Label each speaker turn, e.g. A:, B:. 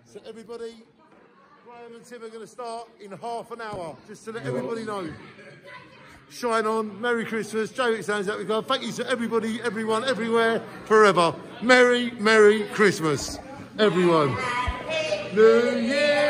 A: So everybody, Graham and Tim are going to start in half an hour, just to let everybody know. Shine on, Merry Christmas, JSHC out we go. Thank you to everybody, everyone, everywhere, forever. Merry, Merry Christmas, everyone. New Year!